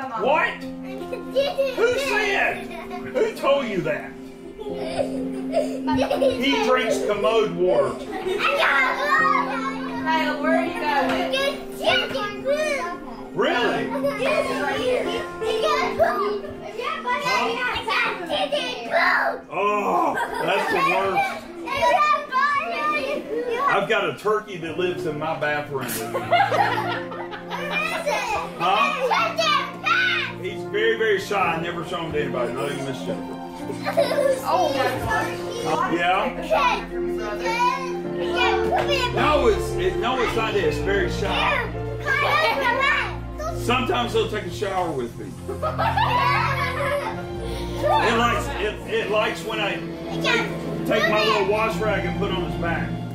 Come on. What? Who said? Who told you that? He drinks commode water. Kyle, where are you going? Really? Right here. Oh, that's the worst. I've got a turkey that lives in my bathroom. Huh? He's very, very shy. I never show him to anybody, not even Miss Jennifer. Oh, Yeah? No, it's not it. It's very shy. Sometimes he'll take a shower with me. It likes when I take my little wash rag and put on his back.